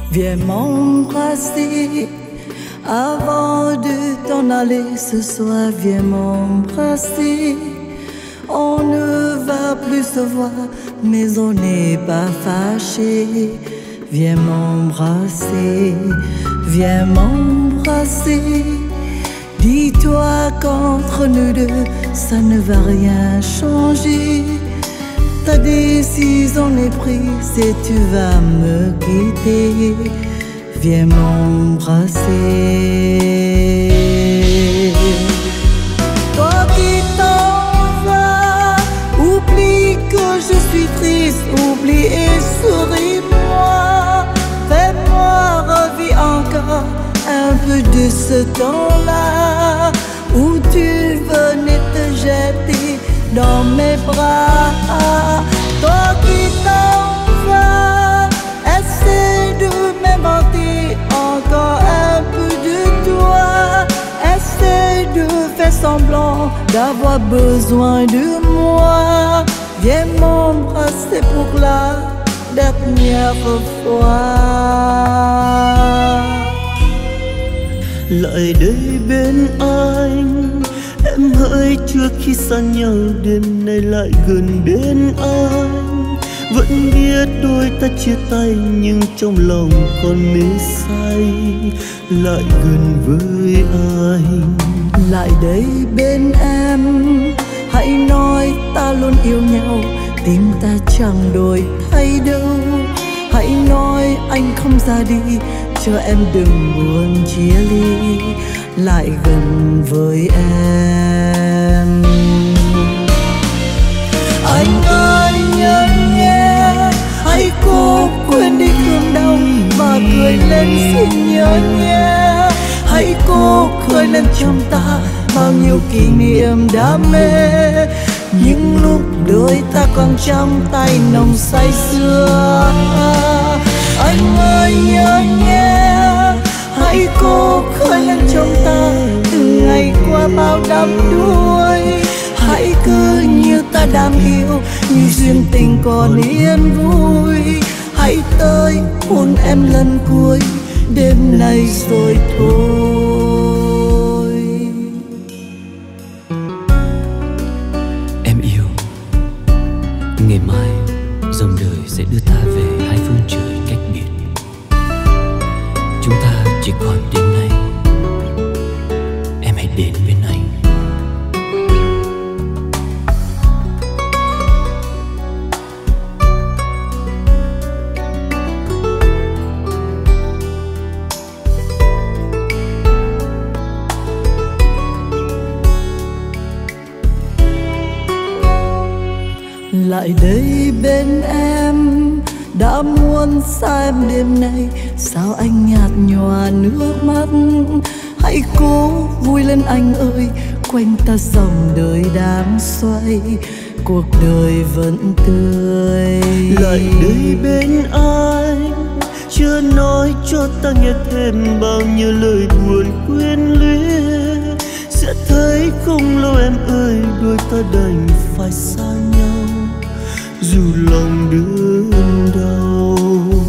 Viens m'embrasser avant de t'en aller ce soir. Viens m'embrasser. On ne va plus se voir, mais on n'est pas fâché. Viens m'embrasser, viens m'embrasser. Dis-toi qu'entre nous deux, ça ne va rien changer. Ta décision est prise et tu vas me quitter. Viens m'embrasser. Toi qui t'en vas, oublie que je suis triste, oublie et souris-moi. Fais-moi revivre encore un peu de ce temps-là où tu venais te jeter dans mes bras. Toi qui t'en vas, essaie de m'inventer encore un peu de toi. Essaie de faire semblant d'avoir besoin de moi. Viens m'embrasser pour la dernière fois. Lại đây bên anh, em hỡi trước khi xa nhau đêm nay lại gần bên anh. Vẫn biết đôi ta chia tay nhưng trong lòng còn mê say. Lại gần với anh. Lại đây bên em, hãy nói ta luôn yêu nhau, tim ta chẳng đổi thay đâu. Hãy nói anh không ra đi, cho em đừng buồn chia ly. Lại gần với em. Anh ơi nhớ nhé, hãy cố quên đi thương đau và cười lên xin nhớ nhé. Hãy cố khơi lên trong ta bao nhiêu kỷ niệm đam mê. Những lúc đôi ta còn trong tay nồng say sưa. Anh ơi nhớ nhé, hãy cố khơi lên trong ta từng ngày qua bao đắm đuối. Hãy cứ như ta đang yêu, như duyên tình còn yên vui. Hãy tới hôn em lần cuối đêm nay rồi thôi. Em yêu, ngày mai dòng đời sẽ đưa ta về hai phương trời cách biệt. Chúng ta chỉ còn đêm nay, em hãy đến bên anh. Lại đây bên em, đã muốn xa em đêm nay. Sao anh nhạt nhòa nước mắt. Hãy cố vui lên anh ơi, quanh ta dòng đời đang xoay, cuộc đời vẫn tươi. Lại đây bên anh, chưa nói cho ta nghe thêm bao nhiêu lời buồn quyến luyến. Sẽ thấy không lâu em ơi, đôi ta đành phải xa nhau dù lòng đớn đau.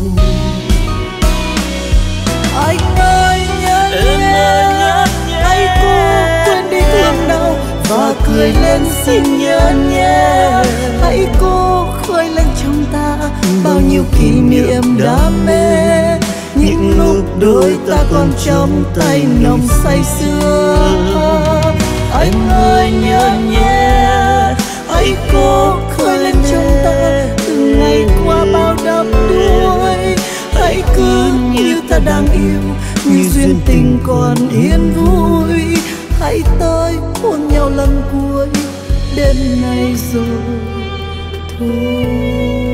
Anh ơi nhớ nhé, hãy cố quên đi thương đau và cười lên xin nhớ nhé. Hãy cố khơi lên trong ta bao nhiêu kỷ niệm đam mê. Những lúc đôi ta còn trong tay nồng say sưa. Anh ơi nhớ nhé, hãy cố khơi lên trong ta từng ngày qua bao đắm đuối. Hãy cứ như ta đang yêu, như duyên tình còn yên vui. Hãy tới hôn nhau lần cuối đêm nay rồi thôi.